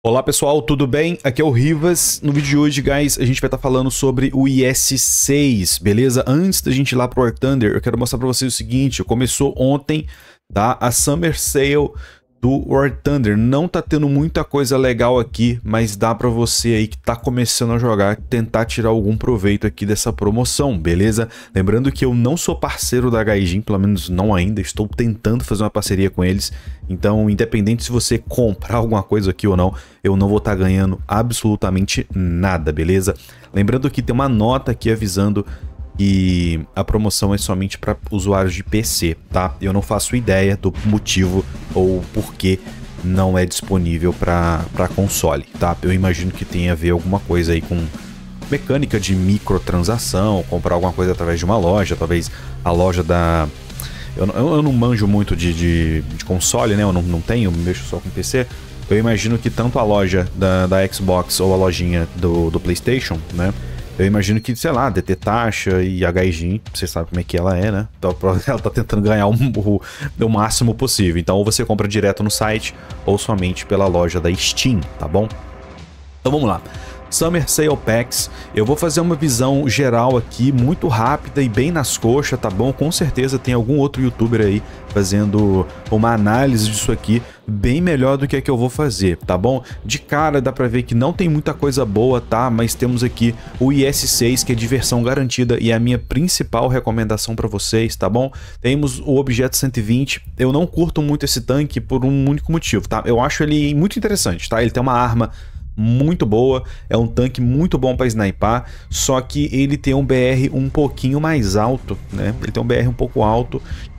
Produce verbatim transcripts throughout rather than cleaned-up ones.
Olá pessoal, tudo bem? Aqui é o Rivas. No vídeo de hoje, guys, a gente vai estar falando sobre o I S seis, beleza? Antes da gente ir lá pro War Thunder, eu quero mostrar pra vocês o seguinte: começou ontem, tá? A Summer Sale do War Thunder. Não tá tendo muita coisa legal aqui, mas dá pra você aí que tá começando a jogar tentar tirar algum proveito aqui dessa promoção, beleza? Lembrando que eu não sou parceiro da Gaijin, pelo menos não ainda, estou tentando fazer uma parceria com eles. Então, independente se você comprar alguma coisa aqui ou não, eu não vou estar ganhando absolutamente nada, beleza? Lembrando que tem uma nota aqui avisando que a promoção é somente para usuários de P C, tá? Eu não faço ideia do motivo ou porquê não é disponível para console, tá? Eu imagino que tenha a ver alguma coisa aí com mecânica de microtransação, comprar alguma coisa através de uma loja, talvez a loja da... Eu, eu não manjo muito de, de, de console, né? Eu não, não tenho, mexo só com P C. Eu imagino que tanto a loja da, da Xbox ou a lojinha do, do PlayStation, né? Eu imagino que, sei lá, D T taxa e a Gaijin, você sabe como é que ela é, né? Então, ela tá tentando ganhar o, o, o máximo possível. Então, ou você compra direto no site ou somente pela loja da Steam, tá bom? Então, vamos lá. Summer Sale Packs, eu vou fazer uma visão geral aqui, muito rápida e bem nas coxas, tá bom? Com certeza tem algum outro youtuber aí fazendo uma análise disso aqui bem melhor do que a que eu vou fazer, tá bom? De cara dá pra ver que não tem muita coisa boa, tá? Mas temos aqui o I S seis, que é diversão garantida e é a minha principal recomendação pra vocês, tá bom? Temos o Objeto cento e vinte, eu não curto muito esse tanque por um único motivo, tá? Eu acho ele muito interessante, tá? Ele tem uma arma muito boa, é um tanque muito bom para snipar, só que ele tem um B R um pouquinho mais alto, né? Ele tem um B R um pouco alto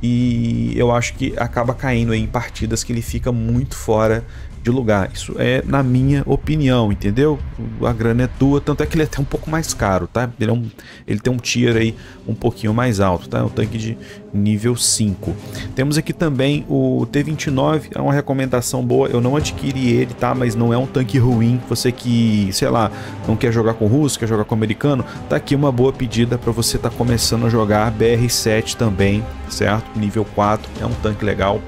e eu acho que acaba caindo aí em partidas que ele fica muito fora de lugar. Isso é na minha opinião, entendeu? A grana é tua, tanto é que ele é até um pouco mais caro, tá? Ele, é um, ele tem um tier aí um pouquinho mais alto, tá? É um tanque de nível cinco. Temos aqui também o T vinte e nove, é uma recomendação boa, eu não adquiri ele, tá? Mas não é um tanque ruim. Você que, sei lá, não quer jogar com russo, quer jogar com americano, tá aqui uma boa pedida para você tá começando a jogar. B R sete também, certo? Nível quatro, é um tanque legal.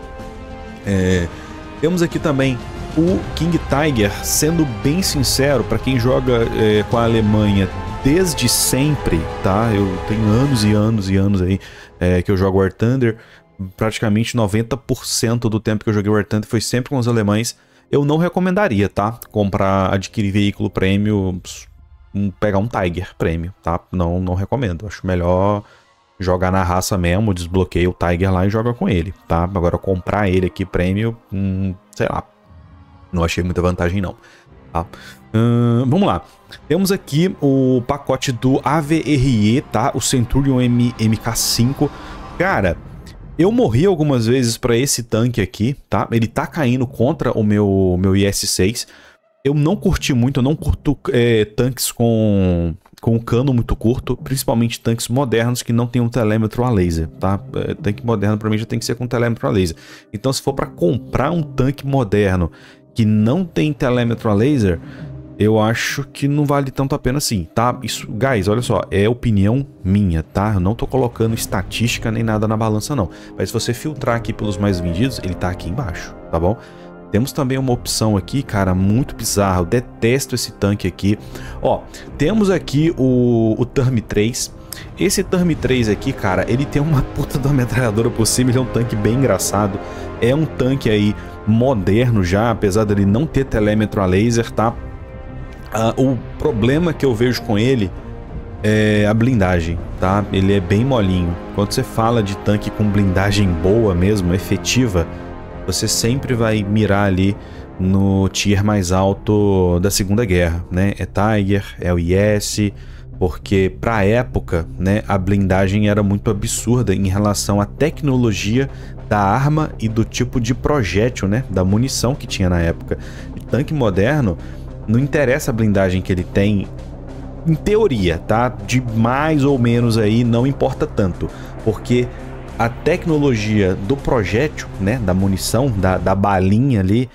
É... Temos aqui também o King Tiger, sendo bem sincero, para quem joga é, com a Alemanha desde sempre, tá? Eu tenho anos e anos e anos aí é, que eu jogo War Thunder, praticamente noventa por cento do tempo que eu joguei War Thunder foi sempre com os alemães. Eu não recomendaria, tá? Comprar, adquirir veículo prêmio, um, pegar um Tiger prêmio, tá? Não, não recomendo, acho melhor jogar na raça mesmo, desbloqueia o Tiger lá e joga com ele, tá? Agora comprar ele aqui prêmio, hum, sei lá, não achei muita vantagem não, tá? Hum, vamos lá. Temos aqui o pacote do A V R E, tá? O Centurion M K cinco. Cara, eu morri algumas vezes para esse tanque aqui, tá? Ele tá caindo contra o meu, meu I S seis. Eu não curti muito, eu não curto é, tanques com, com um cano muito curto, principalmente tanques modernos que não tem um telêmetro a laser, tá? É, tanque moderno para mim já tem que ser com telêmetro a laser. Então, se for para comprar um tanque moderno que não tem telêmetro a laser, eu acho que não vale tanto a pena assim, tá? Isso, guys, olha só, é opinião minha, tá? Eu não tô colocando estatística nem nada na balança, não. Mas se você filtrar aqui pelos mais vendidos, ele tá aqui embaixo, tá bom? Temos também uma opção aqui, cara, muito bizarra. Eu detesto esse tanque aqui. Ó, temos aqui o, o T U R M três. Esse T U R M três aqui, cara, ele tem uma puta de uma metralhadora por cima. Ele é um tanque bem engraçado. É um tanque aí moderno já, apesar dele não ter telêmetro a laser, tá? Ah, o problema que eu vejo com ele é a blindagem, tá? Ele é bem molinho. Quando você fala de tanque com blindagem boa mesmo, efetiva, você sempre vai mirar ali no tier mais alto da Segunda Guerra, né? É Tiger, é o I S, porque pra época, né, a blindagem era muito absurda em relação à tecnologia da arma e do tipo de projétil, né, da munição que tinha na época. E tanque moderno, não interessa a blindagem que ele tem, em teoria, tá? De mais ou menos aí, não importa tanto, porque a tecnologia do projétil, né, da munição, da, da balinha ali,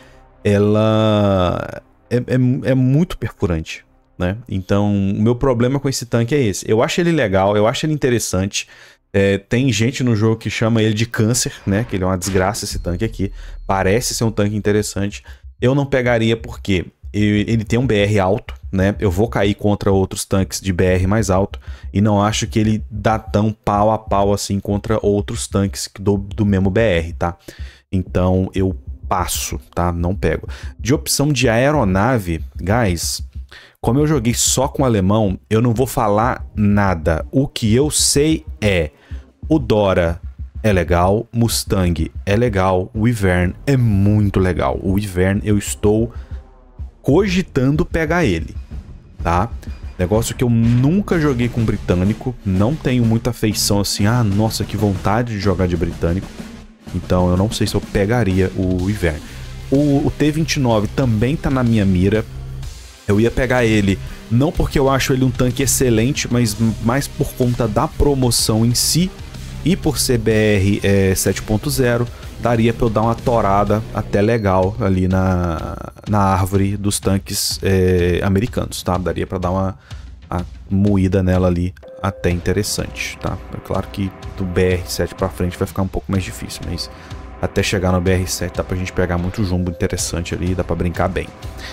ela é, é, é muito perfurante, né? Então, o meu problema com esse tanque é esse. Eu acho ele legal, eu acho ele interessante. É, tem gente no jogo que chama ele de câncer, né? Que ele é uma desgraça esse tanque aqui. Parece ser um tanque interessante. Eu não pegaria porque ele tem um B R alto, né? Eu vou cair contra outros tanques de B R mais alto e não acho que ele dá tão pau a pau assim contra outros tanques do, do mesmo B R, tá? Então eu passo, tá? Não pego. De opção de aeronave, guys, como eu joguei só com alemão, eu não vou falar nada. O que eu sei é o Dora é legal, Mustang é legal, o Wyvern é muito legal. O Wyvern eu estou cogitando pegar ele, tá? Negócio que eu nunca joguei com britânico, não tenho muita afeição assim, ah, nossa, que vontade de jogar de britânico. Então eu não sei se eu pegaria o Wyvern. O, o T vinte e nove também tá na minha mira. Eu ia pegar ele, não porque eu acho ele um tanque excelente, mas mais por conta da promoção em si. E por ser B R é, sete ponto zero, daria pra eu dar uma torada até legal ali na, na árvore dos tanques é, americanos, tá? Daria pra dar uma, uma moída nela ali até interessante, tá? É claro que do B R sete pra frente vai ficar um pouco mais difícil, mas até chegar no B R sete dá pra gente pegar muito jumbo interessante ali, dá pra brincar bem.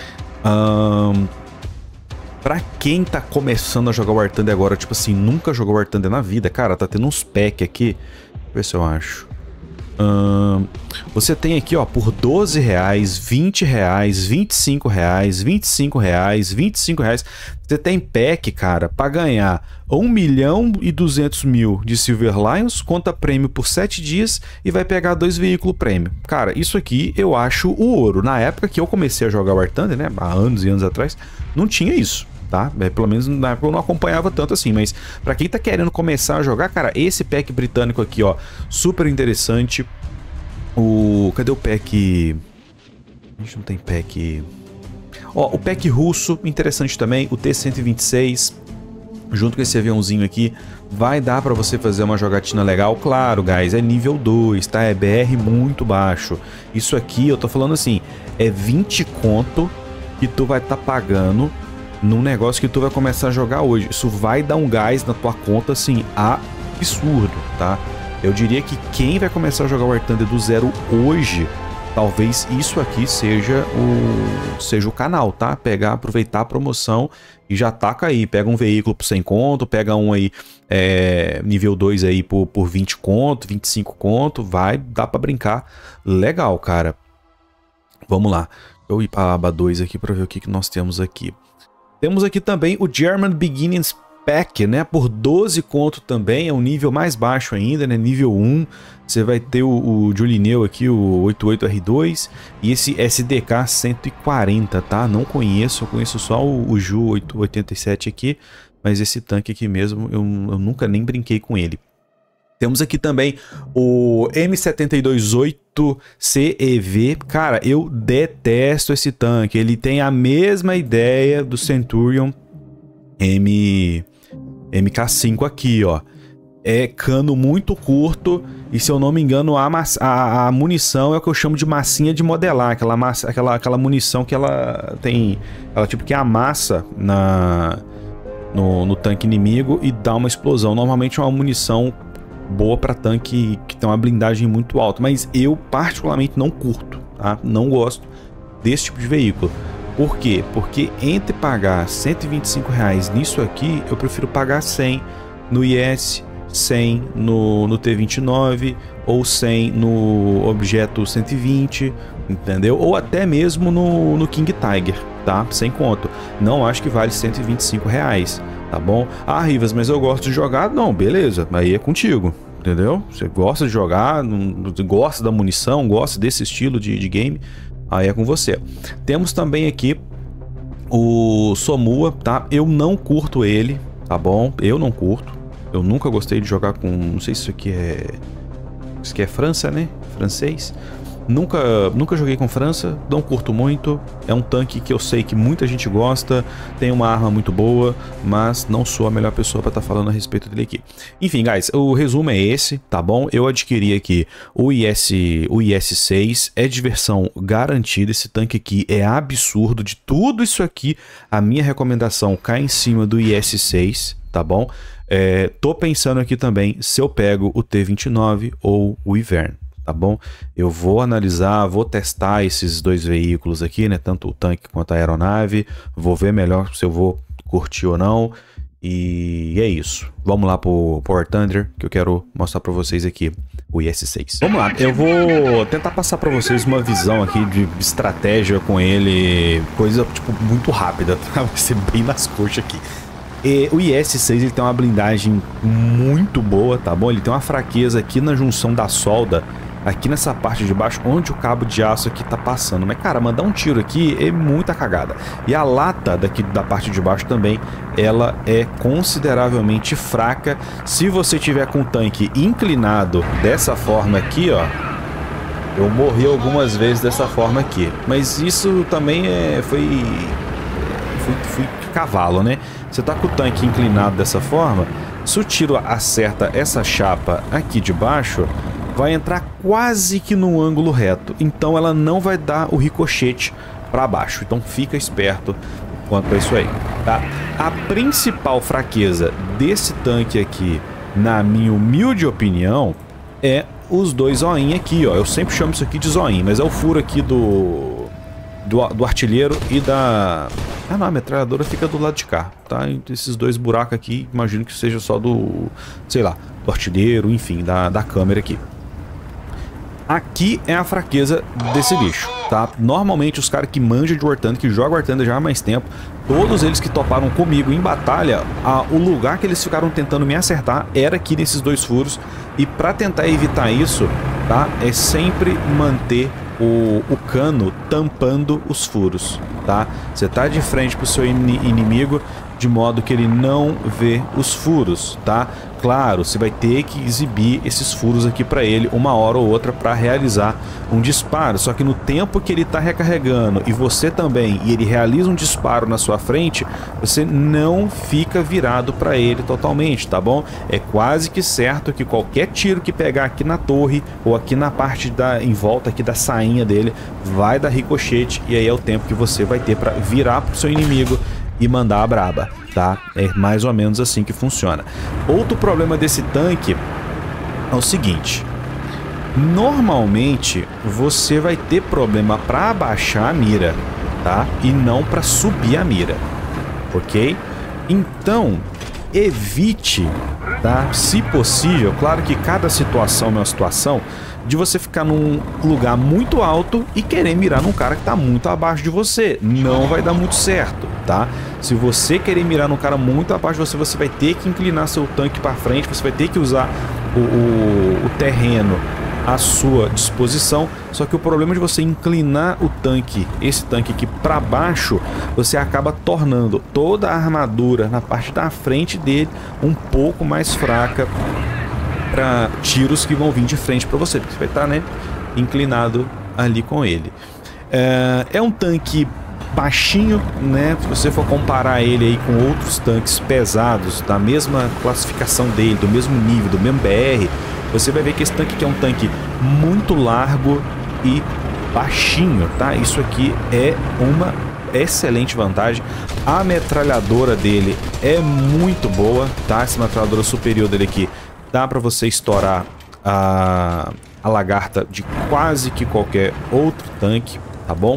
Um, pra quem tá começando a jogar War Thunder agora, tipo assim, nunca jogou War Thunder na vida, cara, tá tendo uns packs aqui. Deixa eu ver se eu acho. Um, você tem aqui, ó, por doze reais, vinte reais, vinte e cinco reais, vinte e cinco reais, vinte e cinco reais. Você tem pack, cara, pra ganhar um milhão e duzentos mil de Silver Lions, conta prêmio por sete dias e vai pegar dois veículos prêmio. Cara, isso aqui eu acho o ouro. Na época que eu comecei a jogar War Thunder, né, há anos e anos atrás, não tinha isso. Tá? Pelo menos na época eu não acompanhava tanto assim, mas pra quem tá querendo começar a jogar, cara, esse pack britânico aqui, ó, super interessante. O... Cadê o pack... A gente não tem pack... Ó, o pack russo, interessante também, o T cento e vinte e seis, junto com esse aviãozinho aqui, vai dar pra você fazer uma jogatina legal. Claro, guys, é nível dois, tá? É B R muito baixo. Isso aqui, eu tô falando assim, é vinte conto que tu vai tá pagando num negócio que tu vai começar a jogar hoje. Isso vai dar um gás na tua conta, assim, absurdo, tá? Eu diria que quem vai começar a jogar War Thunder do zero hoje, talvez isso aqui seja o, seja o canal, tá? Pegar, aproveitar a promoção e já taca aí. Pega um veículo por cem conto, pega um aí, é, nível dois aí por, por vinte conto, vinte e cinco conto, vai, dá pra brincar. Legal, cara. Vamos lá. Eu ir pra aba dois aqui pra ver o que, que nós temos aqui. Temos aqui também o German Beginnings Pack, né? Por doze conto também, é um nível mais baixo ainda, né? Nível um. Você vai ter o, o Julineu aqui, o oitenta e oito R dois e esse S D K cento e quarenta, tá? Não conheço, eu conheço só o, o Ju oitenta e sete aqui, mas esse tanque aqui mesmo, eu, eu nunca nem brinquei com ele. Temos aqui também o M setenta e dois oito C E V. Cara, eu detesto esse tanque. Ele tem a mesma ideia do Centurion M... M K cinco aqui, ó. É cano muito curto e, se eu não me engano, a, a, a munição é o que eu chamo de massinha de modelar. Aquela, massa, aquela, aquela munição que ela tem... Ela tipo que amassa na, no, no tanque inimigo e dá uma explosão. Normalmente é uma munição boa para tanque que tem uma blindagem muito alta, mas eu particularmente não curto, tá? Não gosto desse tipo de veículo. Por quê? Porque entre pagar cento e vinte e cinco reais nisso aqui, eu prefiro pagar cem no I S, cem no, no T vinte e nove ou cem no objeto cento e vinte, entendeu? Ou até mesmo no, no King Tiger, tá? Sem conto. Não acho que vale cento e vinte e cinco reais. Tá bom? Ah, Rivas, mas eu gosto de jogar. Não, beleza, aí é contigo, entendeu? Você gosta de jogar, não, gosta da munição, gosta desse estilo de, de game, aí é com você. Temos também aqui o Somua, tá? Eu não curto ele, tá bom? Eu não curto. Eu nunca gostei de jogar com... Não sei se isso aqui é... Isso aqui é França, né? Francês. Nunca, nunca joguei com França, não curto muito. É um tanque que eu sei que muita gente gosta, tem uma arma muito boa, mas não sou a melhor pessoa para estar tá falando a respeito dele aqui. Enfim, guys, o resumo é esse, tá bom? Eu adquiri aqui o I S, o I S seis, é diversão garantida. Esse tanque aqui é absurdo. De tudo isso aqui, a minha recomendação cai em cima do I S seis, tá bom? É, tô pensando aqui também se eu pego o T vinte e nove ou o Wyvern. tá bom? Eu vou analisar, vou testar esses dois veículos aqui, né? Tanto o tanque quanto a aeronave. Vou ver melhor se eu vou curtir ou não. E é isso. Vamos lá pro War Thunder, que eu quero mostrar pra vocês aqui o I S seis. Vamos lá, eu vou tentar passar pra vocês uma visão aqui de estratégia com ele. Coisa, tipo, muito rápida, tá? Vai ser bem nas coxas aqui. E o I S seis, ele tem uma blindagem muito boa, tá bom? Ele tem uma fraqueza aqui na junção da solda, aqui nessa parte de baixo, onde o cabo de aço aqui tá passando. Mas, cara, mandar um tiro aqui é muita cagada. E a lata daqui da parte de baixo também, ela é consideravelmente fraca. Se você tiver com o tanque inclinado dessa forma aqui, ó, eu morri algumas vezes dessa forma aqui. Mas isso também é, foi, foi, foi cavalo, né? Você tá com o tanque inclinado dessa forma, se o tiro acerta essa chapa aqui de baixo, vai entrar quase que no ângulo reto, então ela não vai dar o ricochete para baixo. Então fica esperto quanto a isso aí, tá? A principal fraqueza desse tanque aqui, na minha humilde opinião, é os dois zoinhos aqui, ó. Eu sempre chamo isso aqui de zoinho, mas é o furo aqui do, do, do artilheiro e da... Ah não, a metralhadora fica do lado de cá, tá? Esses dois buracos aqui, imagino que seja só do, sei lá, do artilheiro, enfim, da, da câmera aqui. Aqui é a fraqueza desse bicho, tá? Normalmente os caras que manjam de War Thunder, que jogam War Thunder já há mais tempo, todos eles que toparam comigo em batalha, a, o lugar que eles ficaram tentando me acertar era aqui nesses dois furos. E pra tentar evitar isso, tá? É sempre manter o, o cano tampando os furos, tá? Você tá de frente pro seu in inimigo de modo que ele não vê os furos, tá? Claro, você vai ter que exibir esses furos aqui para ele uma hora ou outra para realizar um disparo. Só que no tempo que ele está recarregando e você também, e ele realiza um disparo na sua frente, você não fica virado para ele totalmente, tá bom? É quase que certo que qualquer tiro que pegar aqui na torre ou aqui na parte da em volta aqui da sainha dele vai dar ricochete, e aí é o tempo que você vai ter para virar pro seu inimigo e mandar a braba, tá? É mais ou menos assim que funciona. Outro problema desse tanque é o seguinte: normalmente você vai ter problema para abaixar a mira, tá? E não para subir a mira, ok? Então evite, tá? Se possível, claro que cada situação é uma situação, de você ficar num lugar muito alto e querer mirar num cara que tá muito abaixo de você. Não vai dar muito certo, tá? Se você querer mirar num cara muito abaixo de você, você vai ter que inclinar seu tanque para frente, você vai ter que usar o, o, o terreno à sua disposição. Só que o problema de você inclinar o tanque, esse tanque aqui para baixo, você acaba tornando toda a armadura na parte da frente dele um pouco mais fraca para tiros que vão vir de frente para você, porque você vai estar, né, inclinado ali com ele. É, é um tanque baixinho, né? Se você for comparar ele aí com outros tanques pesados da mesma classificação dele, do mesmo nível, do mesmo B R, você vai ver que esse tanque aqui é um tanque muito largo e baixinho, tá? Isso aqui é uma excelente vantagem. A metralhadora dele é muito boa, tá? Essa metralhadora superior dele aqui dá para você estourar a, a lagarta de quase que qualquer outro tanque, tá bom?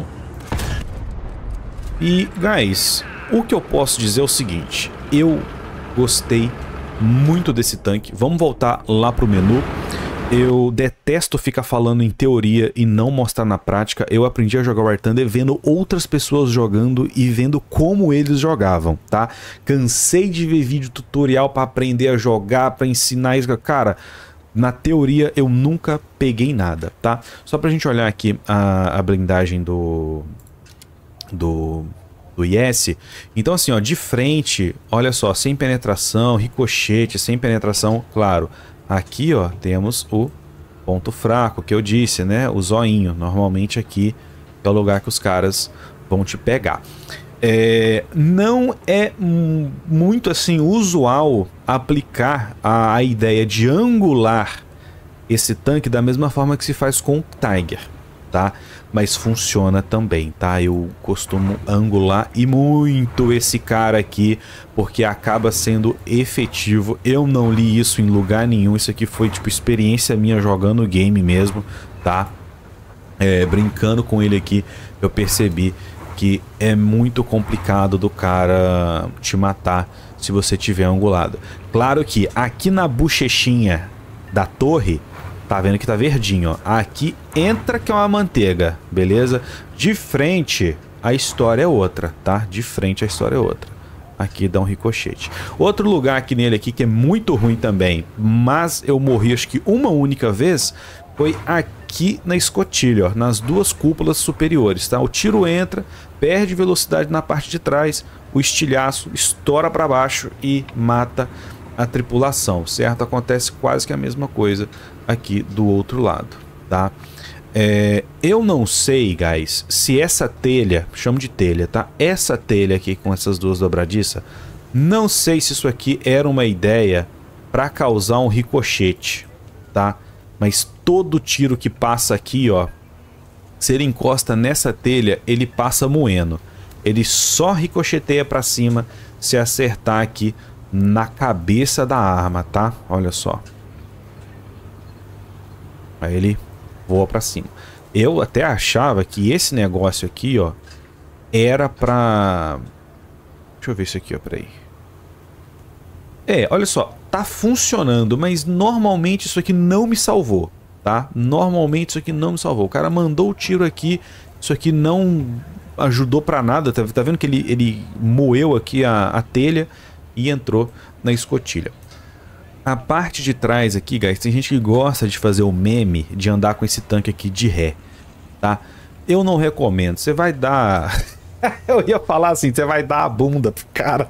E, guys, o que eu posso dizer é o seguinte: eu gostei muito desse tanque. Vamos voltar lá pro menu. Eu detesto ficar falando em teoria e não mostrar na prática. Eu aprendi a jogar War Thunder vendo outras pessoas jogando e vendo como eles jogavam, tá? Cansei de ver vídeo tutorial para aprender a jogar, para ensinar isso. Cara, na teoria eu nunca peguei nada, tá? Só pra gente olhar aqui a, a blindagem do... do... do I S. Então assim, ó, de frente, olha só, sem penetração, ricochete, sem penetração, claro. Aqui, ó, temos o ponto fraco que eu disse, né? O zoinho. Normalmente aqui é o lugar que os caras vão te pegar. É, não é muito assim usual aplicar a, a ideia de angular esse tanque da mesma forma que se faz com o Tiger, tá? Mas funciona também, tá? Eu costumo angular e muito esse cara aqui, porque acaba sendo efetivo. Eu não li isso em lugar nenhum, isso aqui foi tipo experiência minha jogando o game mesmo, tá? É, brincando com ele aqui, eu percebi que é muito complicado do cara te matar se você tiver angulado. Claro que aqui na bochechinha da torre, tá vendo que tá verdinho, ó. Aqui entra que é uma manteiga, beleza? De frente a história é outra, tá? De frente a história é outra. Aqui dá um ricochete. Outro lugar aqui nele aqui que é muito ruim também, mas eu morri acho que uma única vez, foi aqui na escotilha, ó, nas duas cúpulas superiores, tá? O tiro entra, perde velocidade na parte de trás, o estilhaço estoura para baixo e mata a tripulação, certo? Acontece quase que a mesma coisa aqui do outro lado, tá? É, eu não sei, guys, se essa telha, chamo de telha, tá? Essa telha aqui com essas duas dobradiças, não sei se isso aqui era uma ideia para causar um ricochete, tá? Mas todo tiro que passa aqui, ó, se ele encosta nessa telha, ele passa moendo. Ele só ricocheteia para cima se acertar aqui na cabeça da arma, tá? Olha só. Aí ele voa para cima. Eu até achava que esse negócio aqui, ó, era pra... Deixa eu ver isso aqui, ó, peraí. É, olha só, tá funcionando, mas normalmente isso aqui não me salvou, tá? Normalmente isso aqui não me salvou. O cara mandou o tiro aqui, isso aqui não ajudou pra nada, tá, tá vendo que ele, ele moeu aqui a, a telha e entrou na escotilha. A parte de trás aqui, guys, tem gente que gosta de fazer o meme de andar com esse tanque aqui de ré, tá? Eu não recomendo, você vai dar... Eu ia falar assim, você vai dar a bunda pro cara.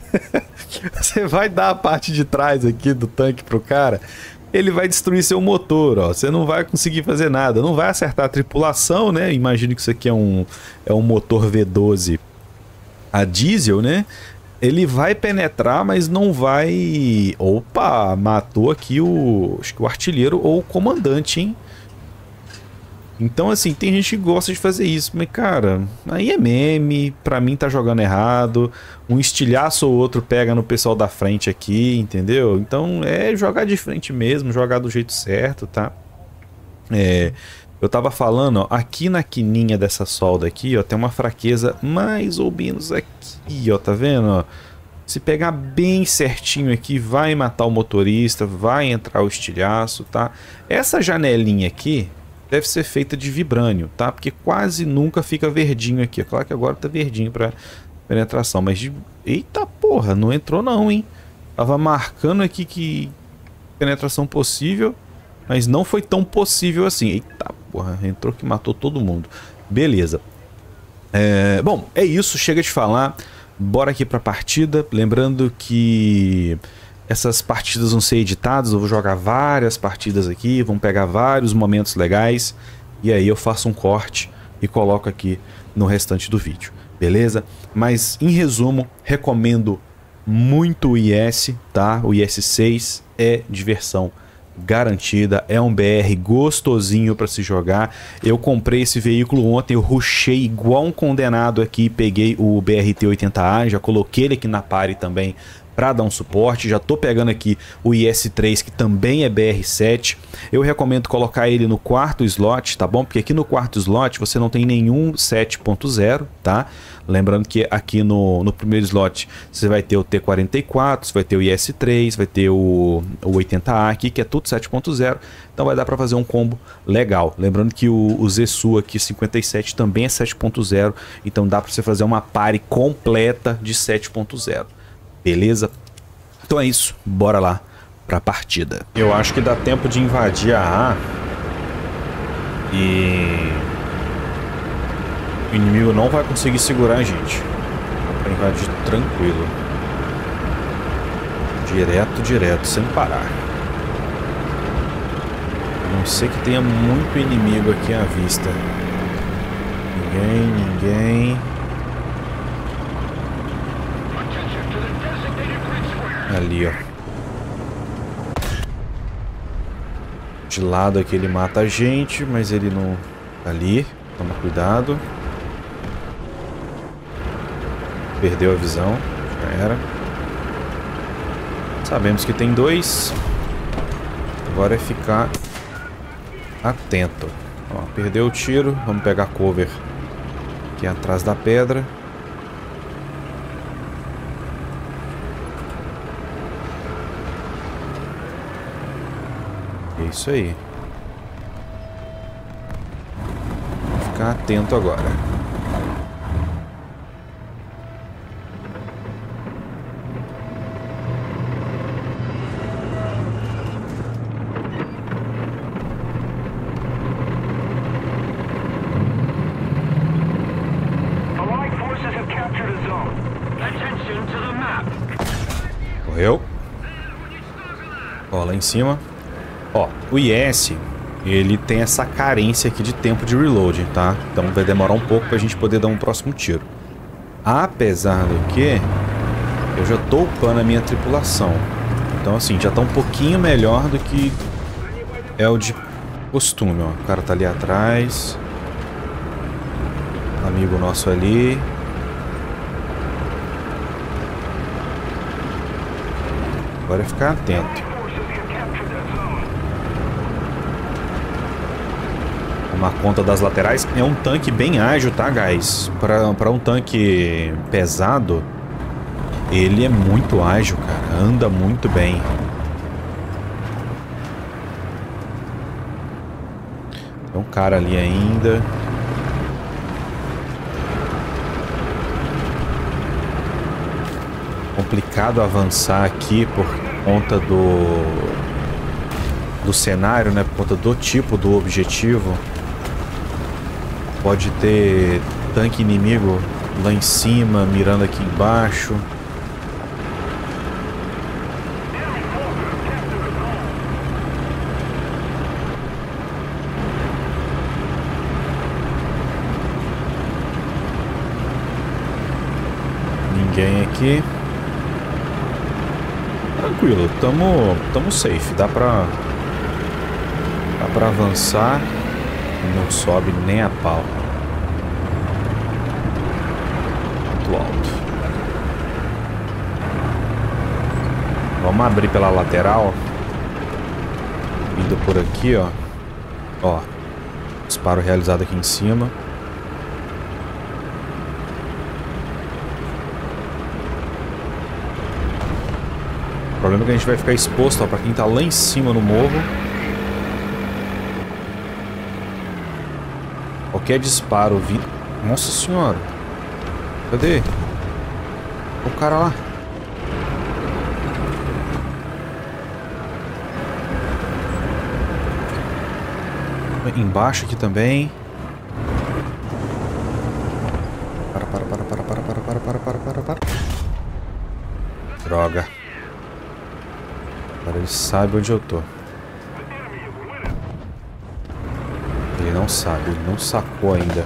Você vai dar a parte de trás aqui do tanque pro cara, ele vai destruir seu motor, ó. Você não vai conseguir fazer nada, não vai acertar a tripulação, né? Imagine que isso aqui é um, é um motor V doze a diesel, né? Ele vai penetrar, mas não vai... Opa, matou aqui o, acho que o artilheiro ou o comandante, hein? Então, assim, tem gente que gosta de fazer isso, mas, cara, aí é meme, pra mim tá jogando errado, um estilhaço ou outro pega no pessoal da frente aqui, entendeu? Então, é jogar de frente mesmo, jogar do jeito certo, tá? É, eu tava falando, ó, aqui na quininha dessa solda aqui, ó, tem uma fraqueza mais ou menos aqui, ó, tá vendo, ó? Se pegar bem certinho aqui, vai matar o motorista, vai entrar o estilhaço, tá? Essa janelinha aqui deve ser feita de vibrânio, tá? Porque quase nunca fica verdinho aqui. É claro que agora tá verdinho para penetração, mas de... Eita porra, não entrou não, hein? Tava marcando aqui que penetração possível, mas não foi tão possível assim. Eita porra, entrou que matou todo mundo. Beleza. É... Bom, é isso, chega de falar. Bora aqui pra partida. Lembrando que essas partidas vão ser editadas, eu vou jogar várias partidas aqui, vão pegar vários momentos legais, e aí eu faço um corte e coloco aqui no restante do vídeo, beleza? Mas, em resumo, recomendo muito o I S, tá? O I S seis é diversão garantida, é um B R gostosinho para se jogar. Eu comprei esse veículo ontem, eu rushei igual um condenado aqui, peguei o B R T oitenta A, já coloquei ele aqui na party também, para dar um suporte. Já tô pegando aqui o I S três, que também é B R sete. Eu recomendo colocar ele no quarto slot, tá bom? Porque aqui no quarto slot você não tem nenhum sete ponto zero, tá? Lembrando que aqui no, no primeiro slot você vai ter o T quarenta e quatro, você vai ter o I S três, vai ter o, o oitenta A aqui, que é tudo sete ponto zero. Então vai dar para fazer um combo legal. Lembrando que o, o Zesu aqui cinquenta e sete também é sete ponto zero, então dá para você fazer uma party completa de sete ponto zero. Beleza? Então é isso, bora lá pra partida. Eu acho que dá tempo de invadir a A e o inimigo não vai conseguir segurar a gente. Dá pra invadir tranquilo. Direto, direto, sem parar. A não ser que tenha muito inimigo aqui à vista. Ninguém, ninguém. Ali, ó. De lado aqui ele mata a gente, mas ele não, Ali, toma cuidado. Perdeu a visão, já era. Sabemos que tem dois. Agora é ficar atento. Ó, perdeu o tiro, vamos pegar cover aqui atrás da pedra. É isso aí. Vou ficar atento agora. Correu. Ó, lá em cima. Ó, o I S, ele tem essa carência aqui de tempo de reload, tá? Então vai demorar um pouco pra gente poder dar um próximo tiro. Apesar do que, eu já tô upando a minha tripulação. Então assim, já tá um pouquinho melhor do que é o de costume, ó. O cara tá ali atrás. Amigo nosso ali. Agora é ficar atento. Tomar conta das laterais. É um tanque bem ágil, tá, guys? Pra, pra um tanque pesado, ele é muito ágil, cara. Anda muito bem. Tem um cara ali ainda. Complicado avançar aqui por conta do do cenário, né? Por conta do tipo do objetivo. Pode ter tanque inimigo lá em cima, mirando aqui embaixo. Ninguém aqui. Tranquilo, tamo, tamo safe, dá pra, dá pra avançar, não sobe nem a pau. Muito alto. Vamos abrir pela lateral, indo por aqui, ó. Ó, disparo realizado aqui em cima. O problema é que a gente vai ficar exposto, ó, pra quem tá lá em cima no morro. Qualquer disparo vindo... Nossa senhora. Cadê? O cara lá. Embaixo aqui também. Para, para, para, para, para, para, para, para, para, para, para. Droga. Agora ele sabe onde eu tô. Ele não sabe, ele não sacou ainda.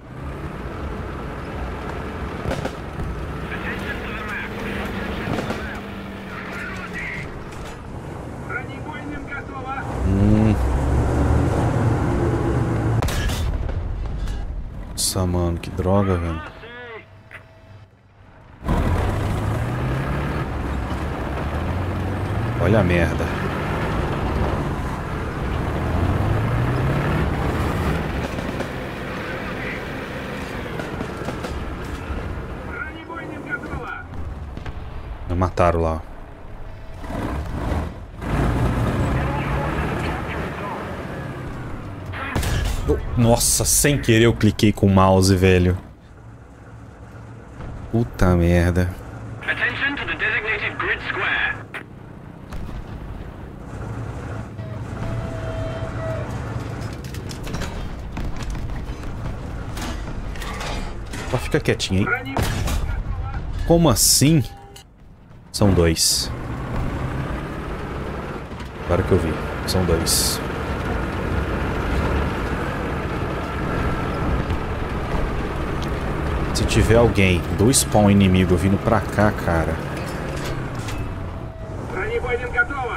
Hum. Nossa, mano, que droga, velho. Olha a merda. Me mataram lá. Nossa, sem querer eu cliquei com o mouse, velho. Puta merda. Só fica quietinho aí. Como assim? São dois. Agora que eu vi. São dois. Se tiver alguém do spawn inimigo vindo pra cá, cara.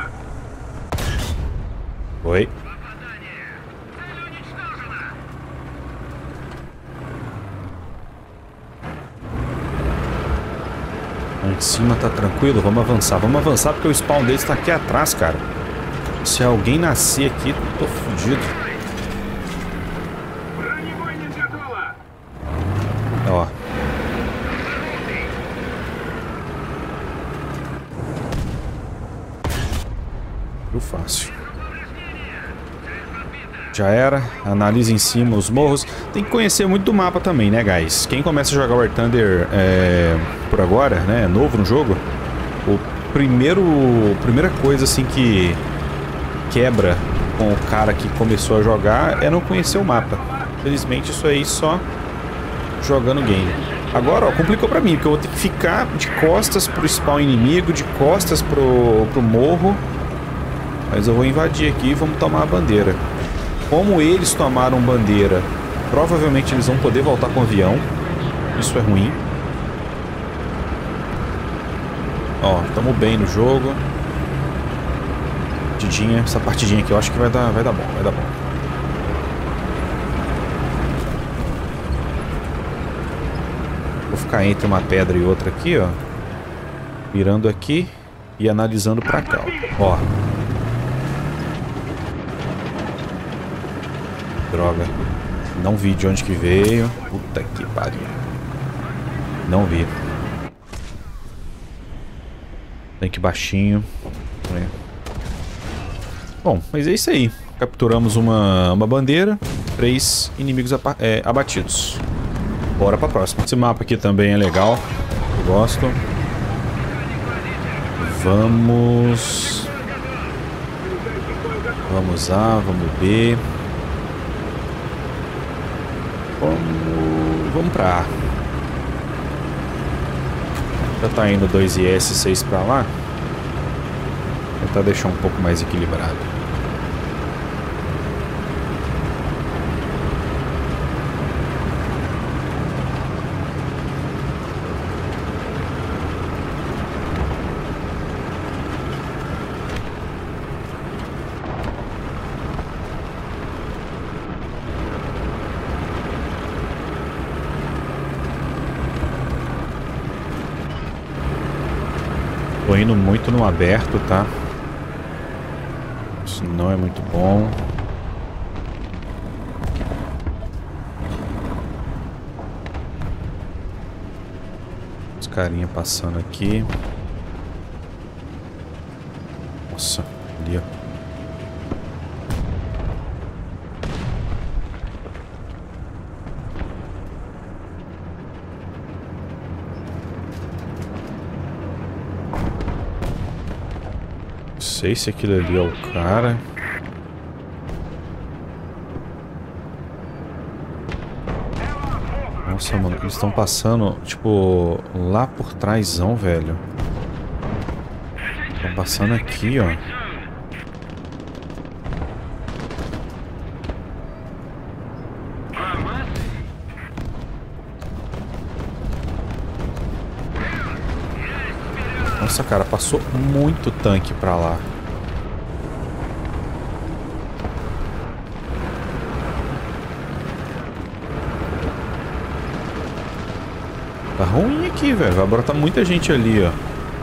Oi. Em cima tá tranquilo, vamos avançar. Vamos avançar porque o spawn deles tá aqui atrás, cara. Se alguém nascer aqui, tô fudido. Ó. Viu fácil. Já era. Analisa em cima os morros. Tem que conhecer muito do mapa também, né, guys? Quem começa a jogar War Thunder é, por agora, né, novo no jogo, o primeiro, primeira coisa assim que quebra com o cara que começou a jogar é não conhecer o mapa. Felizmente isso aí só jogando game. Agora, ó, complicou pra mim, porque eu vou ter que ficar de costas pro spawn inimigo, de costas pro, pro morro. Mas eu vou invadir aqui e vamos tomar a bandeira. Como eles tomaram bandeira, provavelmente eles vão poder voltar com o avião. Isso é ruim. Ó, tamo bem no jogo. Partidinha, essa partidinha aqui eu acho que vai dar, vai dar bom, vai dar bom. Vou ficar entre uma pedra e outra aqui, ó. Virando aqui e analisando pra cá, ó. Ó. Droga. Não vi de onde que veio. Puta que pariu. Não vi. Tanque baixinho. É. Bom, mas é isso aí. Capturamos uma, uma bandeira. Três inimigos é, abatidos. Bora pra próxima. Esse mapa aqui também é legal. Eu gosto. Vamos... Vamos A, vamos B. Vamos, vamos pra A. Já tá indo dois I S seis pra lá. Vou tentar deixar um pouco mais equilibrado. Tô indo muito no aberto, tá? Isso não é muito bom. Os carinha passando aqui. Nossa, ali, ó. Não sei se aquilo ali é o cara. Nossa, mano, eles estão passando, tipo, lá por trásão, velho. Estão passando aqui, ó. Nossa, cara, passou muito tanque pra lá. Tá ruim aqui, velho. Vai brotar muita gente ali, ó.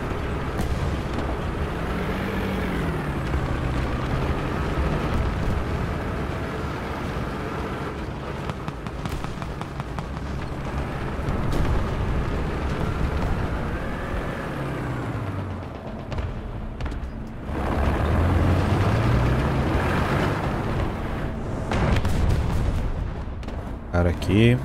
Cara aqui.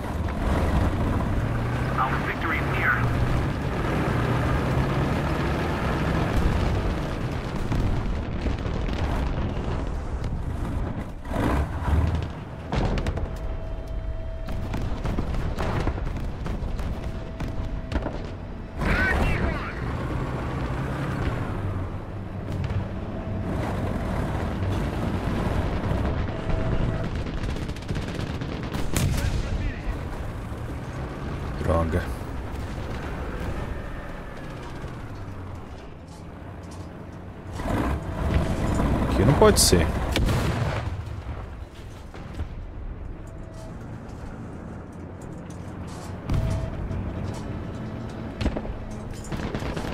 Droga. Aqui não pode ser.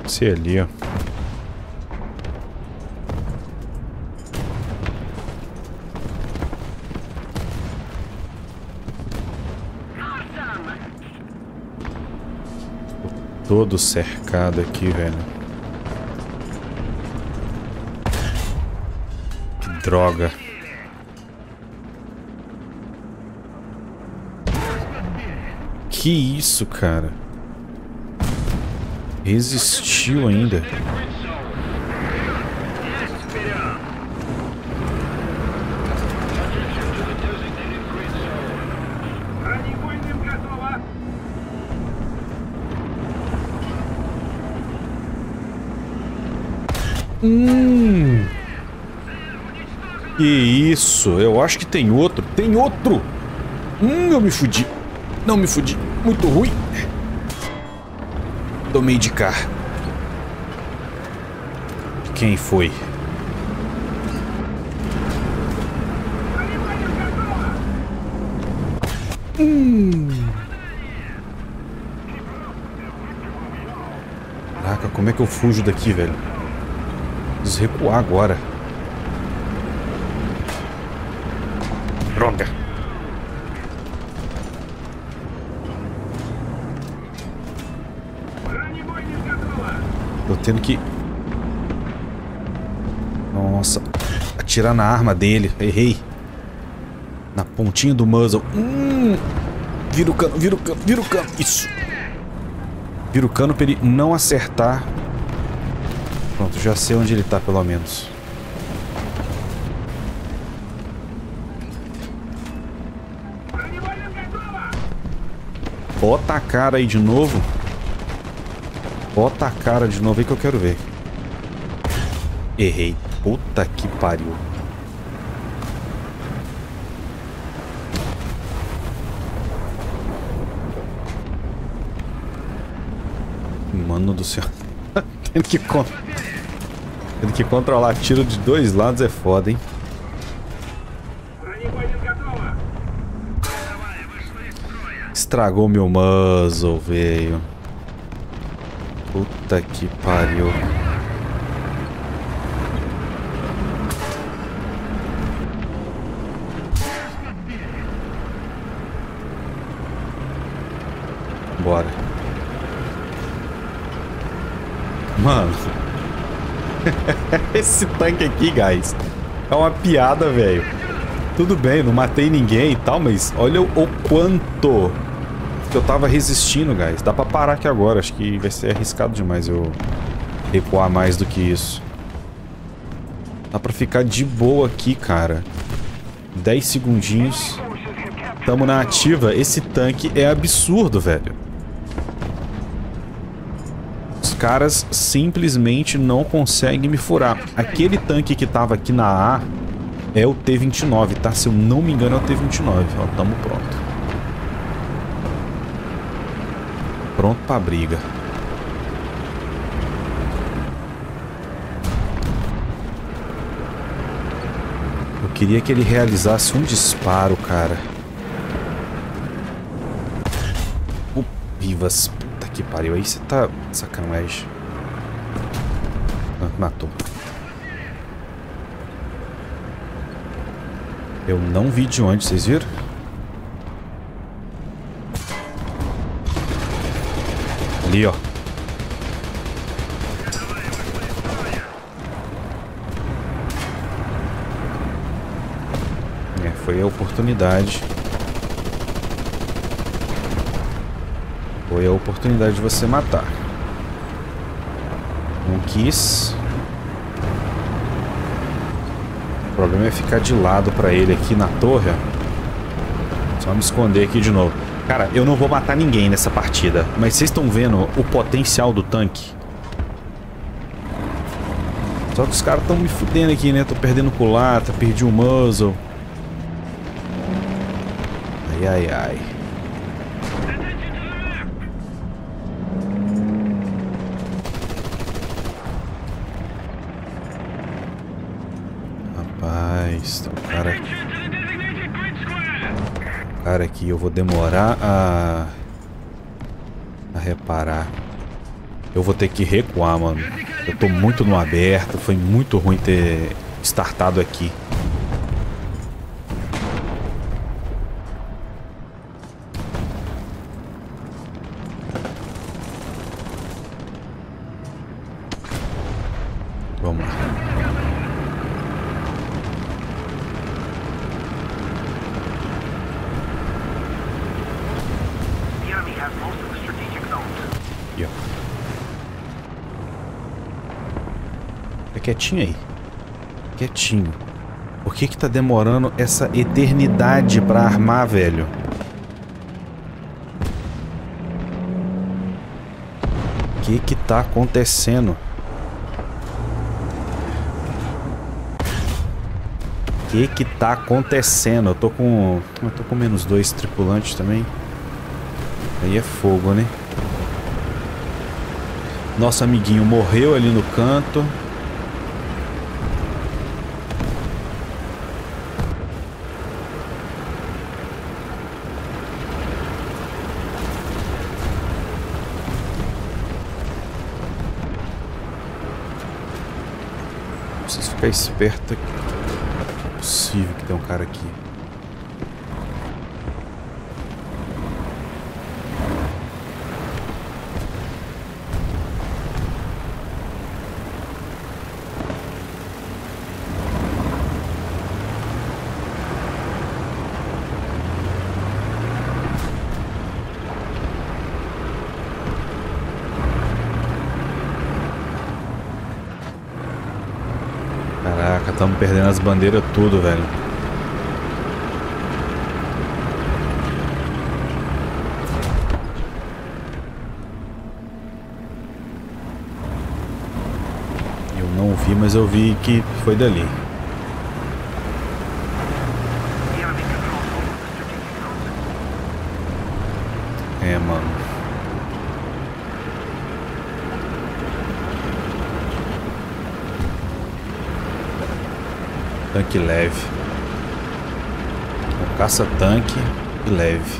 Deve ser ali, ó. Tô todo cercado aqui, velho. Que droga. Que isso, cara? Resistiu ainda. Hum. Que isso? Eu acho que tem outro. Tem outro! Hum, eu me fudi. Não me fudi. Muito ruim. Tomei de cá. Quem foi? Hum. Caraca, como é que eu fujo daqui, velho? Preciso recuar agora. Droga. Tô tendo que... Nossa. Atirar na arma dele. Errei. Na pontinha do muzzle. Hum. Vira o cano, vira o cano, vira o cano. Isso. Vira o cano pra ele não acertar. Pronto, já sei onde ele tá, pelo menos. Bota a cara aí de novo. Bota a cara de novo aí que eu quero ver. Errei. Puta que pariu. Mano do céu. Tendo que, con... Tendo que controlar tiro de dois lados é foda, hein? Estragou meu muzzle, velho. Puta que pariu. Bora. Mano. Esse tanque aqui, guys, é uma piada, velho. Tudo bem, não matei ninguém e tal, mas olha o, o quanto que eu tava resistindo, guys. Dá pra parar aqui agora. Acho que vai ser arriscado demais eu recuar mais do que isso. Dá pra ficar de boa aqui, cara. dez segundinhos. Tamo na ativa. Esse tanque é absurdo, velho. Os caras simplesmente não conseguem me furar. Aquele tanque que tava aqui na A é o T vinte e nove, tá? Se eu não me engano é o T vinte e nove. Ó, tamo pronto. Pronto pra briga. Eu queria que ele realizasse um disparo, cara. O Vivas. Puta que pariu. Aí você tá sacanagem. Ah, matou. Eu não vi de onde, vocês viram? Ali, ó. É, foi a oportunidade. Foi a oportunidade de você matar. Não quis. O problema é ficar de lado pra ele aqui na torre. Só me esconder aqui de novo. Cara, eu não vou matar ninguém nessa partida, mas vocês estão vendo o potencial do tanque? Só que os caras estão me fudendo aqui, né? Tô perdendo culata, perdi o muzzle. Ai, ai, ai. Rapaz, tem um cara aqui. Cara aqui, eu vou demorar a, a reparar. Eu vou ter que recuar, mano. Eu tô muito no aberto. Foi muito ruim ter startado aqui. Vamos lá. Aqui, ó. Fica quietinho aí. Quietinho. Por que que tá demorando essa eternidade pra armar, velho? O que que tá acontecendo? O que que tá acontecendo? Eu tô com... Eu tô com menos dois tripulantes também. Aí é fogo, né? Nosso amiguinho morreu ali no canto. Preciso ficar esperto aqui. Não é possível que tem um cara aqui. Caraca, estamos perdendo as bandeiras tudo, velho. Eu não vi, mas eu vi que foi dali. É, mano. Tanque leve. Um caça-tanque e leve.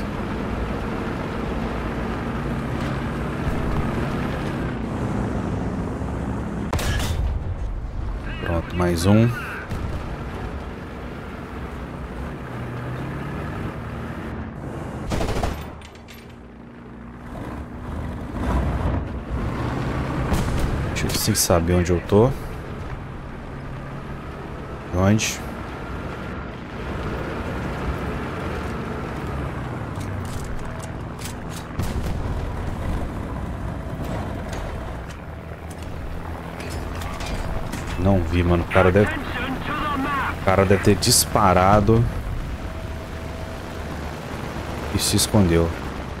Pronto, mais um. Deixa eu sem saber onde eu tô. Onde? Não vi, mano. O cara deve... O cara deve ter disparado e se escondeu.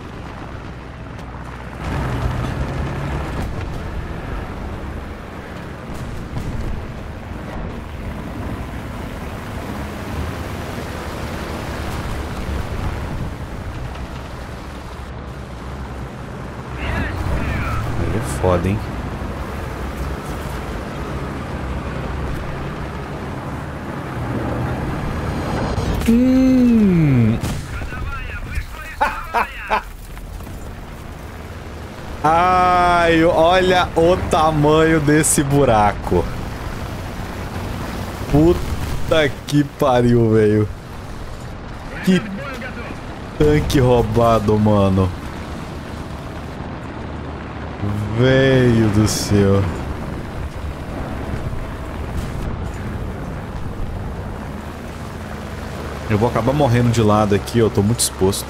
Foda, hein? Hum. Ai, olha o tamanho desse buraco. Puta que pariu, velho. Que tanque roubado, mano. Velho do céu. Eu vou acabar morrendo de lado aqui, eu tô muito exposto.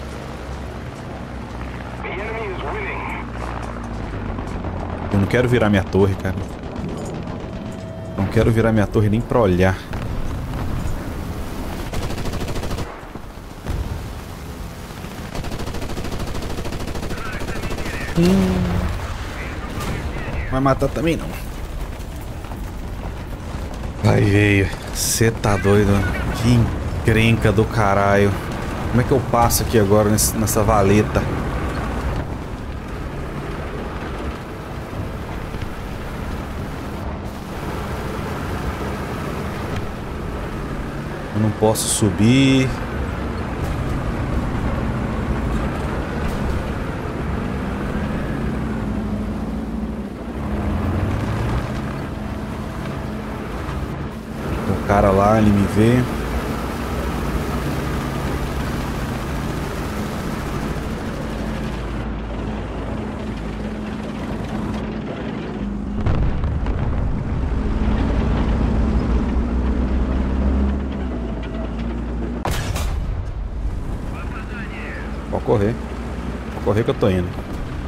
Eu não quero virar minha torre, cara. Não quero virar minha torre nem pra olhar. Hum. Vai matar também não. Ai, veio. Você tá doido? Que encrenca do caralho. Como é que eu passo aqui agora nesse, nessa valeta? Eu não posso subir. Cara lá, ele me vê. Pode correr. Pode correr que eu tô indo.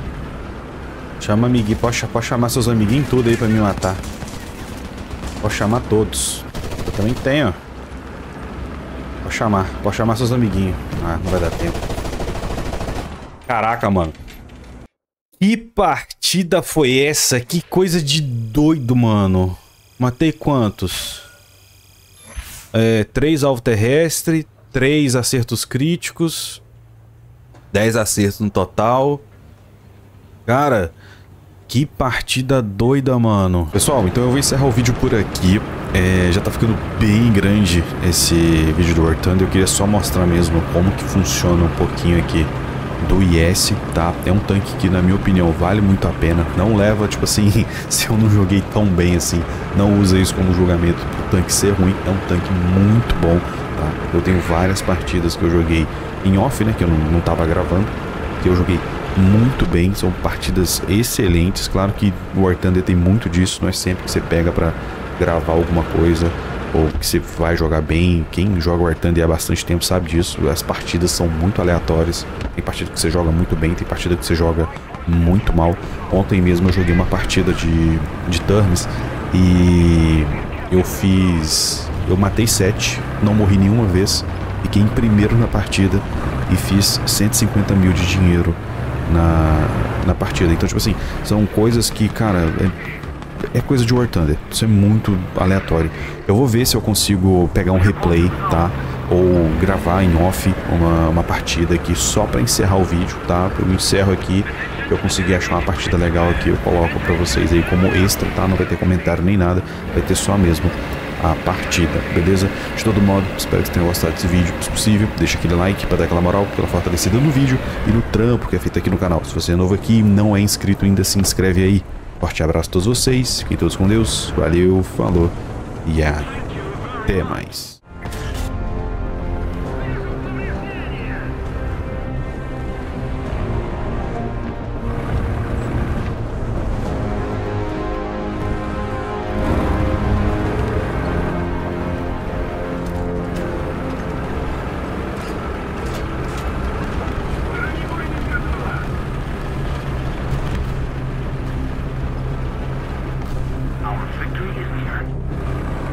Chama amiguinho. Pode, pode chamar seus amiguinhos tudo aí pra me matar. Pode chamar todos. Eu também tenho. Pode chamar. Pode chamar seus amiguinhos. Ah, não vai dar tempo. Caraca, mano. Que partida foi essa? Que coisa de doido, mano. Matei quantos? É, três alvo terrestre, três acertos críticos, dez acertos no total. Cara, que partida doida, mano. Pessoal, então eu vou encerrar o vídeo por aqui. É, já tá ficando bem grande esse vídeo do War Thunder. Eu queria só mostrar mesmo como que funciona um pouquinho aqui do I S, tá? É um tanque que, na minha opinião, vale muito a pena. Não leva, tipo assim, se eu não joguei tão bem assim, não usa isso como julgamento pro tanque ser ruim. É um tanque muito bom, tá? Eu tenho várias partidas que eu joguei em off, né? Que eu não, não tava gravando, que eu joguei muito bem, são partidas excelentes. Claro que o War Thunder tem muito disso, não é sempre que você pega pra gravar alguma coisa ou que você vai jogar bem. Quem joga War Thunder há bastante tempo sabe disso. As partidas são muito aleatórias. Tem partida que você joga muito bem, tem partida que você joga muito mal. Ontem mesmo eu joguei uma partida de, de turns e eu fiz... Eu matei sete, não morri nenhuma vez, fiquei em primeiro na partida e fiz cento e cinquenta mil de dinheiro na, na partida. Então, tipo assim, são coisas que, cara... É, É coisa de War Thunder, isso é muito aleatório. Eu vou ver se eu consigo pegar um replay, tá? Ou gravar em off uma, uma partida aqui só pra encerrar o vídeo, tá? Eu encerro aqui, eu consegui achar uma partida legal aqui, eu coloco pra vocês aí como extra, tá? Não vai ter comentário nem nada, vai ter só mesmo a partida, beleza? De todo modo, espero que vocês tenham gostado desse vídeo, se possível, deixa aquele like pra dar aquela moral, aquela fortalecida no vídeo e no trampo que é feito aqui no canal. Se você é novo aqui e não é inscrito ainda, se inscreve aí. Forte abraço a todos vocês, fiquem todos com Deus, valeu, falou e até mais. Our victory is near.